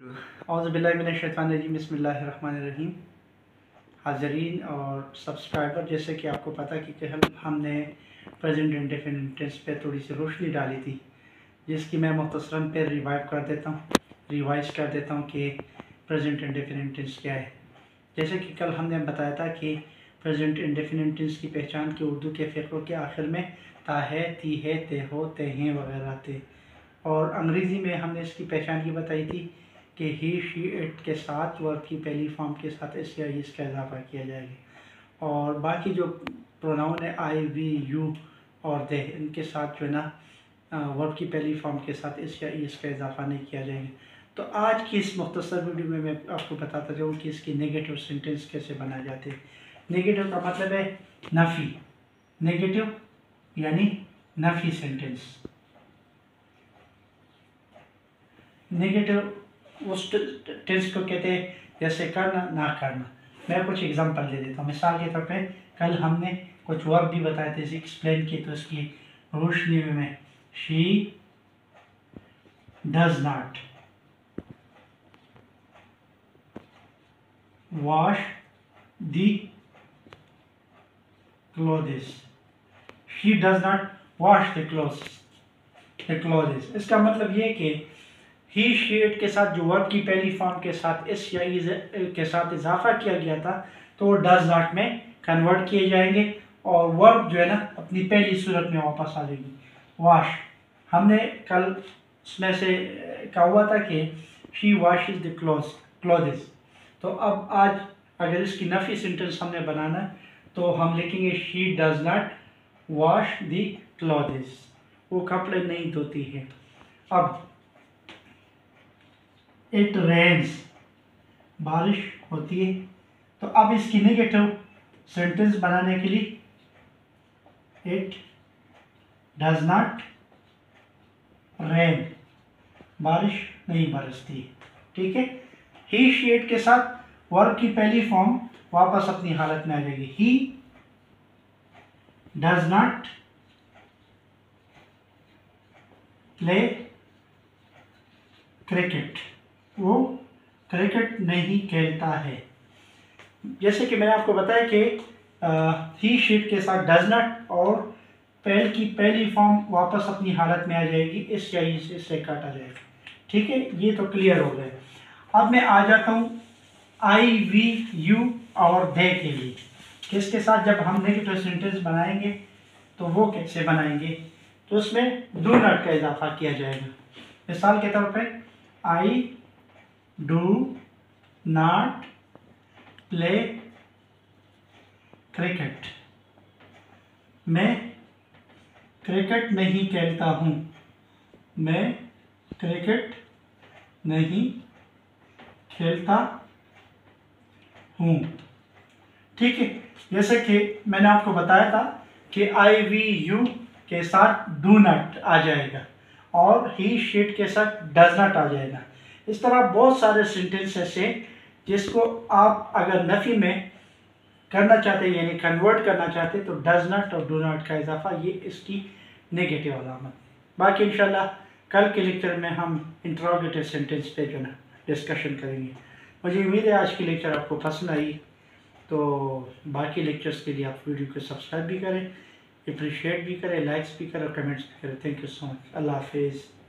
औज़ुबिल्लाहिमिनश्शैतानिर्रजीम बिस्मिल्लाहिर्रहमानिर्रहीम। हाज़रीन और सब्सक्राइबर, जैसे कि आपको पता कि हमने प्रेजेंट इंडेफिनिट टेंस पे थोड़ी सी रोशनी डाली थी, जिसकी मैं मुख्तसरन पे रिवाइज़ कर देता हूँ कि प्रेजेंट इंडेफिनिट टेंस क्या है। जैसे कि कल हमने बताया था कि प्रेजेंट इंडेफिनिट टेंस की पहचान के उर्दू के फ़िक्रों के आखिर में ता है, ती है, ते हो, ते हैं वगैरह थे, और अंग्रेज़ी में हमने इसकी पहचान की बताई थी कि ही, शी, इट के साथ वर्ब की पहली फॉर्म के साथ इस या इसका इजाफा किया जाएगा, और बाकी जो प्रोनाउन है आई, वी, यू और दे, इनके साथ जो है ना वर्ब की पहली फॉर्म के साथ इस या इसका इजाफा नहीं किया जाएगा। तो आज की इस मुख्तसर वीडियो में मैं आपको बताता जाऊँ कि इसकी नेगेटिव सेंटेंस कैसे बनाए जाते हैं। नेगेटिव का मतलब है नफ़ी, नेगेटिव यानी नफ़ी सेंटेंस। नेगेटिव उस टेंस को कहते हैं जैसे करना, ना करना। मैं कुछ एग्जांपल दे देता हूँ। मिसाल के तौर पे कल हमने कुछ वर्ब भी बताए थे, एक्सप्लेन किए, तो इसकी रोशनी में मैं she does not wash the clothes, she does not wash the clothes. इसका मतलब ये कि ही, शी, इट के साथ जो वर्ब की पहली फॉर्म के साथ इस या इज के साथ इजाफा किया गया था, तो वो डज नॉट में कन्वर्ट किए जाएंगे और वर्ब जो है ना अपनी पहली सूरत में वापस आ जाएगी। वॉश, हमने कल उसमें से कहा हुआ था कि शी वॉशेस द क्लोथ्स। तो अब आज अगर इसकी नफी सेंटेंस हमने बनाना है तो हम लिखेंगे she does not wash the clothes, वो कपड़े नहीं धोती है। अब इट रेन्स, बारिश होती है। तो अब इसकी नेगेटिव सेंटेंस बनाने के लिए इट डज नॉट रेन, बारिश नहीं बरसती, ठीक है। ही, शी, इट के साथ वर्ब की पहली फॉर्म वापस अपनी हालत में आ जाएगी। He does not play cricket, वो क्रिकेट नहीं खेलता है। जैसे कि मैंने आपको बताया कि ही, शीट के साथ डज नॉट और पहल की पहली फॉर्म वापस अपनी हालत में आ जाएगी, इस या इससे काटा जाएगा, ठीक है। ये तो क्लियर हो गए। अब मैं आ जाता हूँ आई, वी, यू और दे के लिए, किसके साथ जब हम नेगेटिव सेंटेंस बनाएंगे तो वो कैसे बनाएंगे, तो उसमें डू नॉट का इजाफा किया जाएगा। मिसाल के तौर पे I do not play cricket, मैं क्रिकेट नहीं खेलता हूँ, मैं क्रिकेट नहीं खेलता हूँ, ठीक है। जैसे कि मैंने आपको बताया था कि आई, वी, यू के साथ डू नॉट आ जाएगा और ही, शीट के साथ डज नॉट आ जाएगा। इस तरह बहुत सारे सेंटेंस ऐसे जिसको आप अगर नफ़ी में करना चाहते हैं यानी कन्वर्ट करना चाहते हैं तो डज नॉट और डू नॉट का इजाफा, ये इसकी नेगेटिव अलामत। बाकी इंशाल्लाह कल के लेक्चर में हम इंट्रोगेटिव सेंटेंस पे जो ना डिस्कशन करेंगे। मुझे उम्मीद है आज की लेक्चर आपको पसंद आई, तो बाकी लेक्चर्स के लिए आप वीडियो को सब्सक्राइब भी करें, अप्रिशिएट भी करें, लाइक्स भी करें और कमेंट्स भी करें। Thank you so much. अल्लाह हाफिज़।